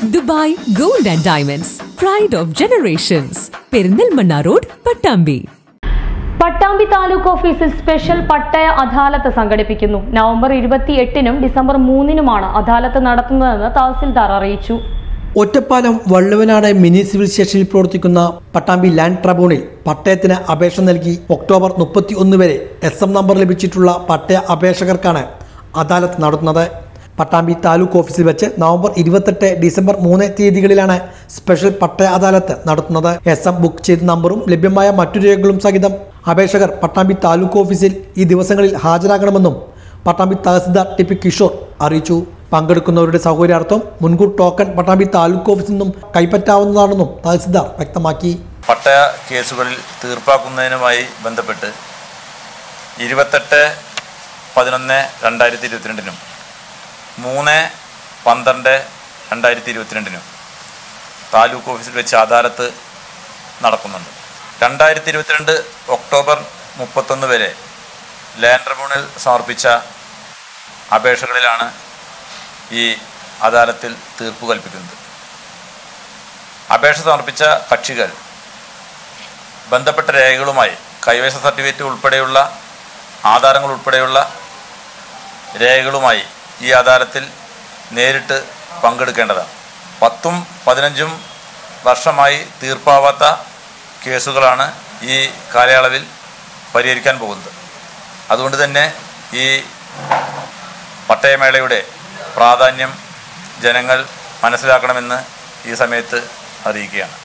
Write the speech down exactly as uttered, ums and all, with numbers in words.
Dubai Gold and Diamonds, Pride of Generations, Perindalmanna Road, Pattambi. Pattambi taluk ഓഫീസിൽ special പട്ടയ അദാലത്ത് സംഘടിപ്പിക്കുന്നു. November ഇരുപത്തിയെട്ടിനും December മൂന്നിനുമാണ് അദാലത്ത് നടത്തുന്നതെന്ന് തഹസിൽദാർ അറിയിച്ചു. Ottapalam Valluvanad mini civil സ്റ്റേഷനിൽ പ്രവർത്തിക്കുന്ന പട്ടാമ്പി ലാൻഡ് ട്രിബ്യൂണൽ പട്ടയത്തിന് അപേക്ഷ നൽകി ഒക്ടോബർ മുപ്പത്തി ഒന്ന് വരെ എസ് എം നമ്പർ ലഭിച്ചിട്ടുള്ള പട്ടയ അപേക്ഷകർക്കാണ് അദാലത്ത് നടത്തുന്നത്. പട്ടാമ്പി താലൂക്ക് ഓഫീസിൽ വെച്ച് നവംബർ ഇരുപത്തെട്ട് ഡിസംബർ മൂന്ന് തീയതികളിലാണ് സ്പെഷ്യൽ പട്ടയ അദാലത്ത് നടത്തുന്നത്. എസ് എം ബുക്ക് ചെയ്ത നമ്പറും ലഭ്യമായ മറ്റു രേഖകളും സഹിതം അപേക്ഷകർ പട്ടാമ്പി താലൂക്ക് ഓഫീസിൽ ഈ ദിവസങ്ങളിൽ ഹാജരാകണമെന്നും പട്ടാമ്പി തഹസിൽദാർ ടി പി കിഷോർ അറിയിച്ചു. പങ്കെടുക്കുന്നവരുടെ സൗകര്യാർത്ഥം മുൻകൂർ ടോക്കൺ പട്ടാമ്പി താലൂക്ക് ഓഫീസിൽ നിന്നും കൈപ്പറ്റാവുന്നതാണെന്നും തഹസിൽദാർ വ്യക്തമാക്കി. പട്ടയ കേസുകളിൽ തീർപ്പാക്കുന്നതിനുമായി ബന്ധപ്പെട്ട് ഇരുപത്തെട്ട് പതിനൊന്ന് രണ്ടായിരത്തി ഇരുപത്തിരണ്ടിനും മൂന്ന് പന്ത്രണ്ട് രണ്ടായിരത്തി ഇരുപത്തിരണ്ടിനും താലൂക്ക് ഓഫീസിൽ വെച്ച് അദാലത്ത് നടക്കുന്നുണ്ട്. രണ്ടായിരത്തി ഇരുപത്തിരണ്ട് ഒക്ടോബർ മുപ്പത്തൊന്ന് വരെ ലാൻഡ് ട്രിബ്യൂണൽ സമർപ്പിച്ച അപേക്ഷകളിലാണ് ഈ അദാലത്തിൽ തീർപ്പ് കൽപ്പിക്കുന്നത്. അപേക്ഷ സമർപ്പിച്ച കക്ഷികൾ ബന്ധപ്പെട്ട രേഖകളുമായി കൈവശ സർട്ടിഫിക്കറ്റ് ഉൾപ്പെടെയുള്ള ആധാരങ്ങൾ ഉൾപ്പെടെയുള്ള രേഖകളുമായി ഈ അദാലത്തിൽ നേരിട്ട് പങ്കെടുക്കേണ്ടതാണ്. പത്തും പതിനഞ്ചും വർഷമായി തീർപ്പാവാത്ത കേസുകളാണ് ഈ കാലയളവിൽ പരിഹരിക്കാൻ പോകുന്നത്. അതുകൊണ്ട് തന്നെ ഈ പട്ടയമേളയുടെ പ്രാധാന്യം ജനങ്ങൾ മനസ്സിലാക്കണമെന്ന് ഈ സമയത്ത് അറിയിക്കുകയാണ്.